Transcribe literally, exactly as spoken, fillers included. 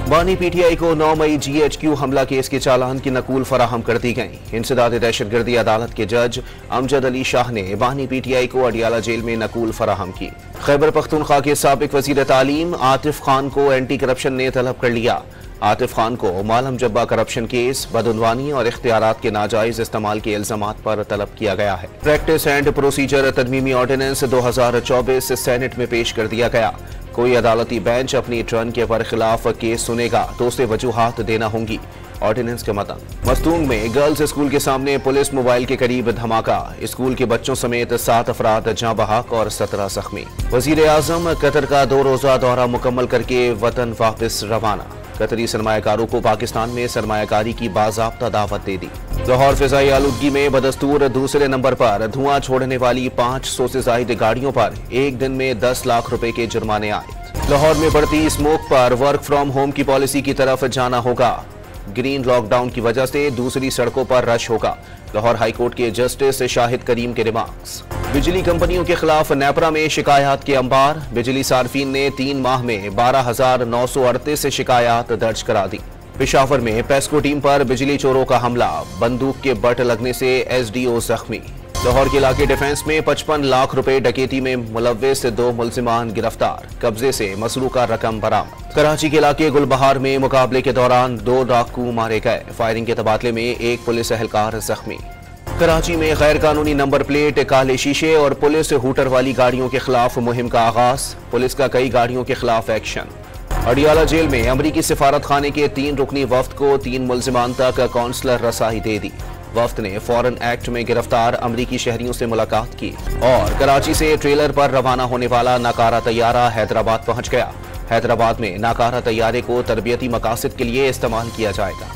बानी पीटीआई को नौ मई जीएचक्यू हमला केस के चालान की नकूल फराहम कर दी गई। इंसदाद दहशतगर्दी अदालत के जज अमजद अली शाह ने बानी पीटीआई को अडियाला जेल में नकूल फराहम की। खैबर पख्तूनख्वा के साबिक वजीर तालीम आतिफ खान को एंटी करप्शन ने तलब कर लिया। आतिफ खान को मालम जब्बा करप्शन केस, बदउनवानी और इख्तियारात के नाजायज इस्तेमाल के इल्जामात पर तलब किया गया है। प्रैक्टिस एंड प्रोसीजर तदमीमी ऑर्डिनेंस दो हजार चौबीस सेनेट में पेश कर दिया गया। कोई अदालती बेंच अपनी टर्न के बरखिलाफ केस सुनेगा तो उसे वजूहात देना होंगी। ऑर्डिनेंस के मतन मस्तूंग में गर्ल्स स्कूल के सामने पुलिस मोबाइल के करीब धमाका, स्कूल के बच्चों समेत सात अफराद जाँ बहक और सत्रह जख्मी। वजीर आजम कतर का दो रोजा दौरा मुकम्मल करके वतन वापस रवाना। कतरी सरमायाकारों को पाकिस्तान में सरमायाकारी की बाज़ाब्ता दावत दे दी। लाहौर फिजाई आलूदगी में बदस्तूर दूसरे नंबर पर, धुआं छोड़ने वाली पाँच सौ से ज्यादा गाड़ियों पर एक दिन में दस लाख रुपए के जुर्माने आए। लाहौर में बढ़ती स्मोक पर वर्क फ्रॉम होम की पॉलिसी की तरफ जाना होगा। ग्रीन लॉकडाउन की वजह से दूसरी सड़कों पर रश होगा। लाहौर हाईकोर्ट के जस्टिस शाहिद करीम के रिमार्क्स। बिजली कंपनियों के खिलाफ नेपरा में शिकायत के अंबार, बिजली सार्फिन ने तीन माह में बारह हजार नौ सौ अड़तीस शिकायत दर्ज करा दी। पेशावर में पेस्को टीम पर बिजली चोरों का हमला, बंदूक के बट लगने से एसडीओ जख्मी। लाहौर के इलाके डिफेंस में पचपन लाख रुपए डकैती में मुलव्विस दो मुलजिमान गिरफ्तार, कब्जे से मसरूका रकम बरामद। कराची के इलाके गुलबहार में मुकाबले के दौरान दो डाकू मारे गए, फायरिंग के तबादले में एक पुलिस एहलकार जख्मी। कराची में गैर कानूनी नंबर प्लेट, काले शीशे और पुलिस हूटर वाली गाड़ियों के खिलाफ मुहिम का आगाज, पुलिस का कई गाड़ियों के खिलाफ एक्शन। अडियाला जेल में अमरीकी सिफारत खाने के तीन रुकनी वफ्द को तीन मुलजिमान तक काउंसलर रसाई दे दी। वफ्द ने फॉरेन एक्ट में गिरफ्तार अमरीकी शहरियों से मुलाकात की। और कराची से ट्रेलर पर रवाना होने वाला नाकारा तैयारा हैदराबाद पहुंच गया। हैदराबाद में नाकारा तैयारे को तरबियती मकासद के लिए इस्तेमाल किया जाएगा।